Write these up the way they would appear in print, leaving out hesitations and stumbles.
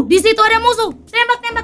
di situ ada musuh. Tembak,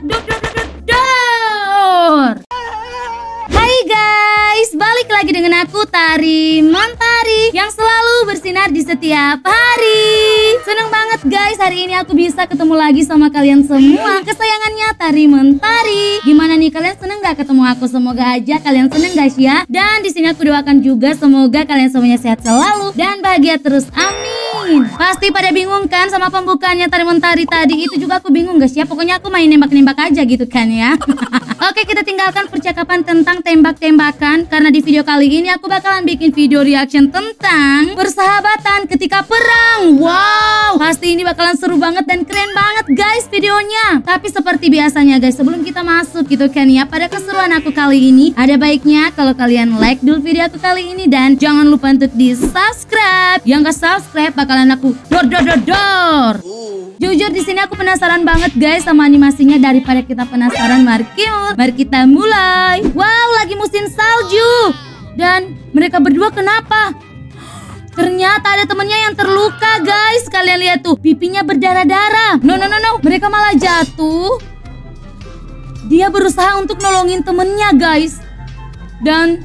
dor. Hai guys, balik lagi dengan aku Tari Mentari yang selalu bersinar di setiap hari. Seneng banget guys, hari ini aku bisa ketemu lagi sama kalian semua, kesayangannya Tari Mentari. Gimana nih, kalian seneng gak ketemu aku? Semoga aja kalian seneng guys ya. Dan di sini aku doakan juga semoga kalian semuanya sehat selalu dan bahagia terus, amin. Pasti pada bingung kan sama pembukaannya Tari Mentari tadi? Itu juga aku bingung guys ya. Pokoknya aku main nembak-nembak aja gitu kan ya. Oke, kita tinggalkan percakapan tentang tembak-tembakan, karena di video kali ini aku bakalan bikin video reaction tentang persahabatan ketika perang. Wow, pasti ini bakalan seru banget dan keren banget guys videonya. Tapi seperti biasanya guys, sebelum kita masuk gitu kan ya pada keseruan aku kali ini, ada baiknya kalau kalian like dulu video aku kali ini dan jangan lupa untuk di subscribe. Yang gak subscribe bakalan aku dor. Jujur di sini aku penasaran banget guys sama animasinya. Daripada kita penasaran, mari kita mulai. Wow, lagi musim salju. Dan mereka berdua kenapa? Ternyata ada temennya yang terluka guys. Kalian lihat tuh, pipinya berdarah-darah. No, mereka malah jatuh. Dia berusaha untuk nolongin temennya guys. Dan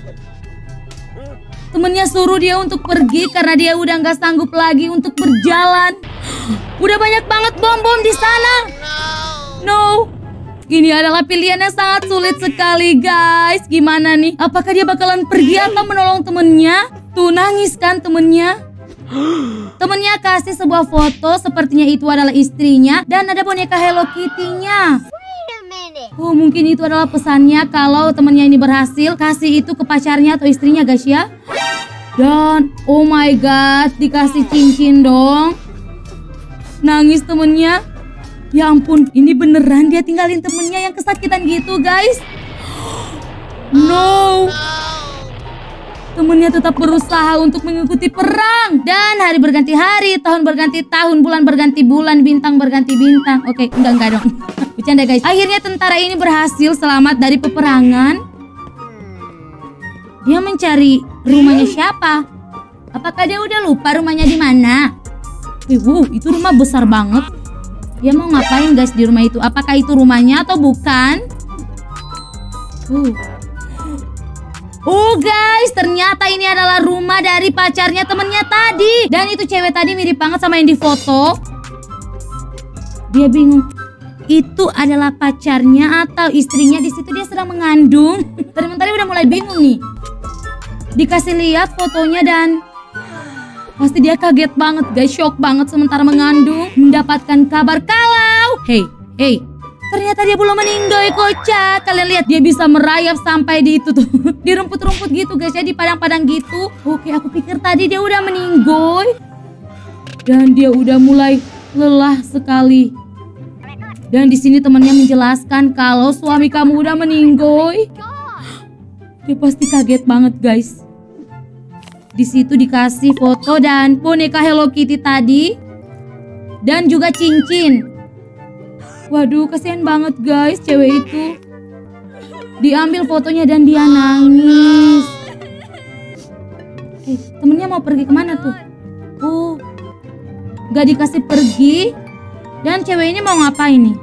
temennya suruh dia untuk pergi karena dia udah gak sanggup lagi untuk berjalan. Udah banyak banget bom-bom di sana. No, ini adalah pilihan yang sangat sulit sekali guys. Gimana nih? Apakah dia bakalan pergi atau menolong temennya? Tuh nangis kan temennya. Temennya kasih sebuah foto, sepertinya itu adalah istrinya dan ada boneka Hello Kitty-nya. Oh, mungkin itu adalah pesannya kalau temennya ini berhasil kasih itu ke pacarnya atau istrinya guys ya. Dan oh my god, dikasih cincin dong. Nangis temennya. Ya ampun, ini beneran dia tinggalin temennya yang kesakitan gitu guys. No, temennya tetap berusaha untuk mengikuti perang. Dan hari berganti hari, tahun berganti tahun, bulan berganti bulan, bintang berganti bintang. Oke, enggak dong. Bercanda guys. Akhirnya tentara ini berhasil selamat dari peperangan. Dia mencari rumahnya siapa? Apakah dia udah lupa rumahnya di mana? Wow, itu rumah besar banget. Dia mau ngapain guys di rumah itu? Apakah itu rumahnya atau bukan? Oh guys, ternyata ini adalah rumah dari pacarnya temennya tadi. Dan itu cewek tadi mirip banget sama yang di foto. Dia bingung, itu adalah pacarnya atau istrinya? Di situ dia sedang mengandung. Tadi udah mulai bingung nih. Dikasih lihat fotonya dan pasti dia kaget banget guys, shock banget sementara mengandung. Mendapatkan kabar kalau hey, ternyata dia belum meninggal, kocak. Kalian lihat dia bisa merayap sampai di itu tuh. Di rumput-rumput gitu guys ya, di padang-padang gitu. Oke, aku pikir tadi dia udah meninggal. Dan dia udah mulai lelah sekali. Dan di sini temannya menjelaskan kalau suami kamu udah meninggal. Dia pasti kaget banget guys. Di situ dikasih foto dan boneka Hello Kitty tadi dan juga cincin. Waduh, kasihan banget guys cewek itu. Diambil fotonya dan dia nangis. Temennya mau pergi kemana tuh? Gak dikasih pergi. Dan cewek ini mau ngapain nih?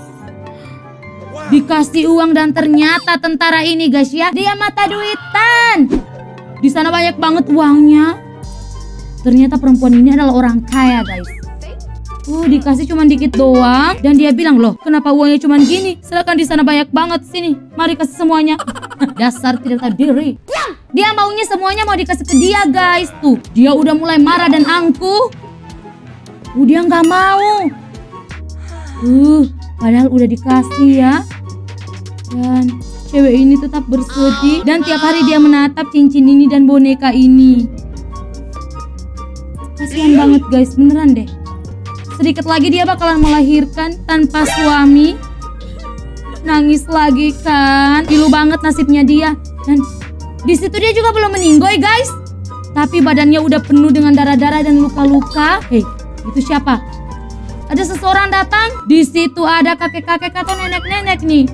Dikasih uang dan ternyata tentara ini guys ya, dia mata duitan. Di sana banyak banget uangnya. Ternyata perempuan ini adalah orang kaya guys. Dikasih cuma dikit doang. Dan dia bilang, loh kenapa uangnya cuma gini? Sedangkan di sana banyak banget. Sini, mari kasih semuanya. Dasar tidak tahu diri. Dia maunya semuanya mau dikasih ke dia guys. Tuh, dia udah mulai marah dan angkuh. Dia nggak mau. Padahal udah dikasih ya. Dan cewek ini tetap bersedih. Dan tiap hari dia menatap cincin ini dan boneka ini. Kasihan banget guys, beneran deh. Sedikit lagi dia bakalan melahirkan tanpa suami. Nangis lagi kan. Pilu banget nasibnya dia. Dan di situ dia juga belum meninggal guys. Tapi badannya udah penuh dengan darah-darah dan luka-luka. Itu siapa? Ada seseorang datang. Di situ ada kakek-kakek atau nenek-nenek nih.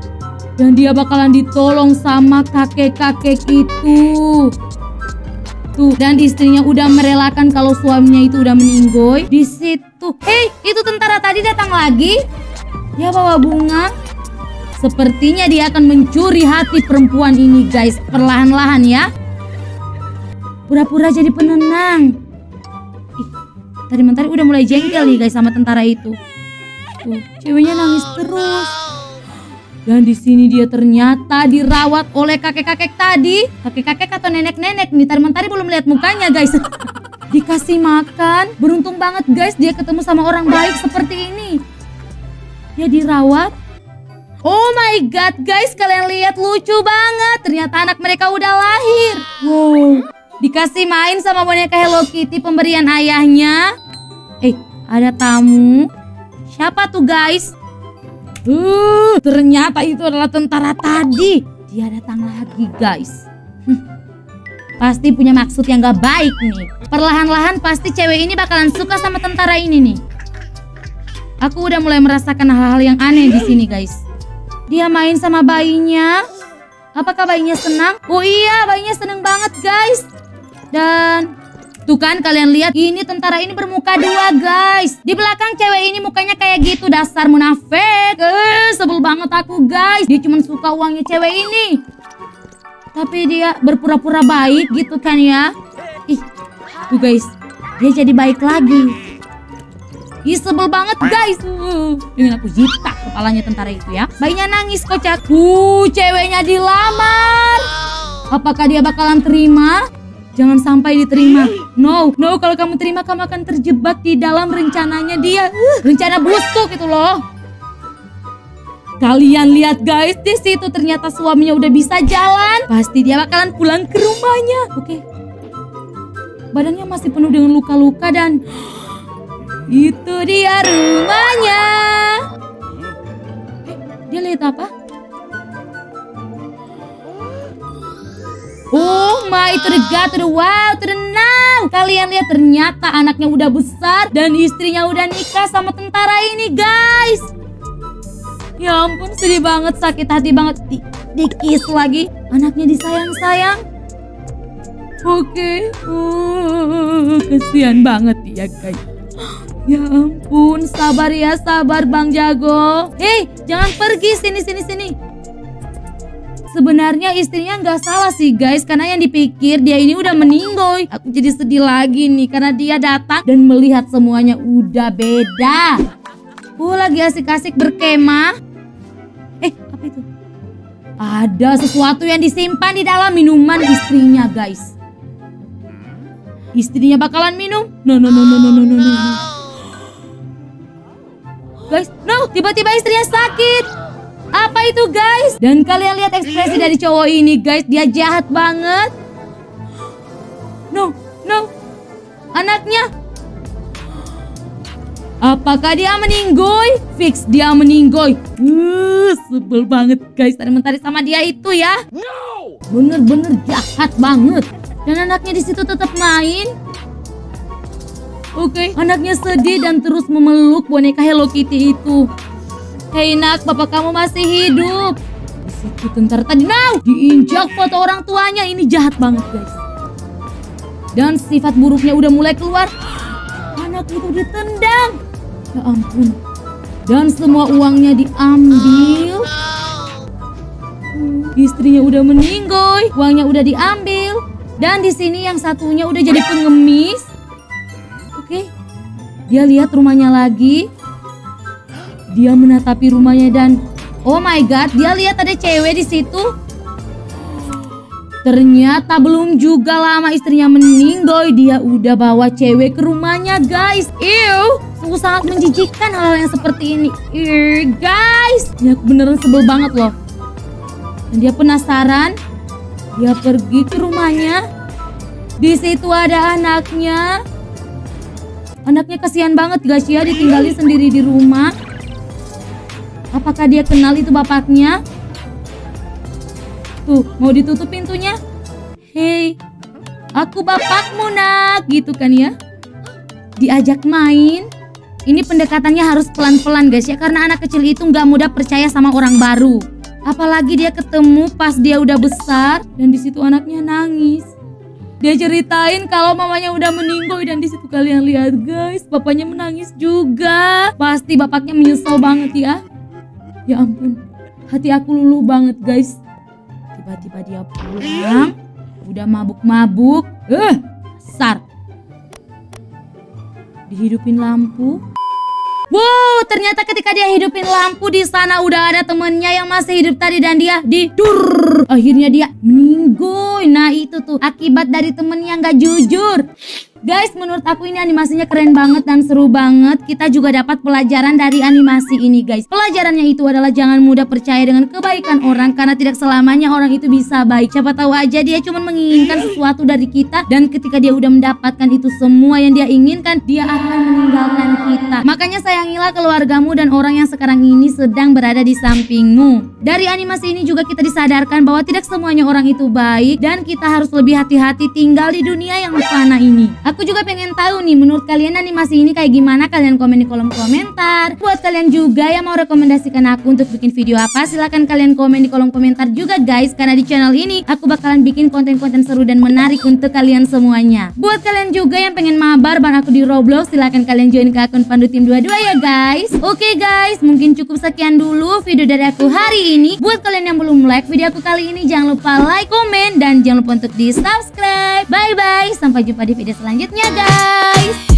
Dan dia bakalan ditolong sama kakek-kakek itu. Tuh, dan istrinya udah merelakan kalau suaminya itu udah meninggoy. Di situ, hey, itu tentara tadi datang lagi. Dia bawa bunga. Sepertinya dia akan mencuri hati perempuan ini, guys. Perlahan-lahan ya. Pura-pura jadi penenang. Ih, tadi mentari udah mulai jengkel nih, guys, sama tentara itu. Tuh, ceweknya nangis terus. Dan di sini dia ternyata dirawat oleh kakek-kakek tadi. Kakek-kakek atau nenek-nenek nih. Tadi belum lihat mukanya, guys. Dikasih makan. Beruntung banget, guys, dia ketemu sama orang baik seperti ini. Dia dirawat. Oh my god, guys, kalian lihat, lucu banget. Ternyata anak mereka udah lahir. Wow. Dikasih main sama boneka Hello Kitty pemberian ayahnya. Ada tamu. Siapa tuh, guys? Ternyata itu adalah tentara tadi. Dia datang lagi, guys. Pasti punya maksud yang gak baik nih. Perlahan-lahan pasti cewek ini bakalan suka sama tentara ini nih. Aku udah mulai merasakan hal-hal yang aneh di sini, guys. Dia main sama bayinya. Apakah bayinya senang? Oh iya, bayinya seneng banget, guys. Dan tuh kan, kalian lihat, ini tentara ini bermuka dua, guys. Di belakang cewek ini mukanya kayak gitu, dasar munafik. Sebel banget aku, guys. Dia cuma suka uangnya cewek ini. Tapi dia berpura-pura baik gitu kan ya. Ih, tuh guys, dia jadi baik lagi. Ih, sebel banget, guys. Dengan aku jitak kepalanya tentara itu ya. Bayinya nangis, kocak. Ceweknya dilamar. Apakah dia bakalan terima? Jangan sampai diterima. No, kalau kamu terima, kamu akan terjebak di dalam rencananya dia. Rencana busuk itu loh. Kalian lihat, guys, di situ ternyata suaminya udah bisa jalan. Pasti dia bakalan pulang ke rumahnya. Oke. Badannya masih penuh dengan luka-luka dan itu dia rumahnya. Dia lihat apa? Oh my, to the god, to the wow, to the now. Kalian lihat, ternyata anaknya udah besar dan istrinya udah nikah sama tentara ini, guys. Ya ampun, sedih banget, sakit hati banget. Dikis lagi, anaknya disayang-sayang. Oke. Kesian banget ya, guys. Ya ampun, sabar ya, sabar Bang Jago. Hei, jangan pergi, sini. Sebenarnya istrinya nggak salah sih, guys, karena yang dipikir dia ini udah meninggoy. Aku jadi sedih lagi nih karena dia datang dan melihat semuanya udah beda. Lagi asik-asik berkemah. Apa itu? Ada sesuatu yang disimpan di dalam minuman istrinya, guys. Istrinya bakalan minum. No. Guys, no, tiba-tiba istrinya sakit. Apa itu, guys? Dan kalian lihat ekspresi dari cowok ini, guys. Dia jahat banget. No. Anaknya. Apakah dia meninggoy? Fix dia meninggoy. Sebel banget, guys. Tadi sama dia itu ya. Bener-bener jahat banget. Dan anaknya di situ tetap main. Oke, anaknya sedih dan terus memeluk boneka Hello Kitty itu. Hei nak, bapak kamu masih hidup. Di situ tentara tadi, diinjak foto orang tuanya. Ini jahat banget, guys. Dan sifat buruknya udah mulai keluar. Anak itu ditendang. Ya ampun. Dan semua uangnya diambil. Istrinya udah meninggoy, uangnya udah diambil. Dan di sini yang satunya udah jadi pengemis. Oke. Dia lihat rumahnya lagi. Dia menatapi rumahnya dan oh my god, dia lihat ada cewek di situ. Ternyata belum juga lama istrinya meninggoy, dia udah bawa cewek ke rumahnya, guys. Sungguh sangat menjijikkan hal-hal yang seperti ini. Guys, ini aku beneran sebel banget loh. Dan dia penasaran. Dia pergi ke rumahnya. Di situ ada anaknya. Anaknya kasihan banget, guys ya, ditinggalin sendiri di rumah. Apakah dia kenal itu bapaknya? Tuh, mau ditutup pintunya. Hei, aku bapakmu nak, gitu kan ya. Diajak main. Ini pendekatannya harus pelan-pelan, guys ya, karena anak kecil itu nggak mudah percaya sama orang baru. Apalagi dia ketemu pas dia udah besar dan di situ anaknya nangis. Dia ceritain kalau mamanya udah meninggal dan di situ kalian lihat guys, bapaknya menangis juga. Pasti bapaknya menyesal banget ya. Ya ampun, hati aku luluh banget guys. Tiba-tiba dia pulang, udah mabuk-mabuk. Besar. Dihidupin lampu. Wow, ternyata ketika dia hidupin lampu di sana udah ada temennya yang masih hidup tadi dan dia tidur. Akhirnya dia meninggal. Nah itu tuh akibat dari temen yang gak jujur. Guys, menurut aku ini animasinya keren banget dan seru banget. Kita juga dapat pelajaran dari animasi ini guys. Pelajarannya itu adalah jangan mudah percaya dengan kebaikan orang, karena tidak selamanya orang itu bisa baik. Siapa tahu aja dia cuma menginginkan sesuatu dari kita, dan ketika dia udah mendapatkan itu semua yang dia inginkan, dia akan meninggalkan kita. Makanya sayangilah keluargamu dan orang yang sekarang ini sedang berada di sampingmu. Dari animasi ini juga kita disadarkan bahwa tidak semuanya orang itu baik, dan kita harus lebih hati-hati tinggal di dunia yang fana ini. Aku juga pengen tahu nih, menurut kalian animasi ini kayak gimana? Kalian komen di kolom komentar. Buat kalian juga yang mau rekomendasikan aku untuk bikin video apa, silahkan kalian komen di kolom komentar juga guys. Karena di channel ini aku bakalan bikin konten-konten seru dan menarik untuk kalian semuanya. Buat kalian juga yang pengen mabar bareng aku di Roblox, silahkan kalian join ke akun Pandu Tim 22 ya guys. Oke guys, mungkin cukup sekian dulu video dari aku hari ini. Buat kalian yang belum like video aku kali ini, jangan lupa like, komen, dan jangan lupa untuk di subscribe. Bye bye, sampai jumpa di video selanjutnya guys.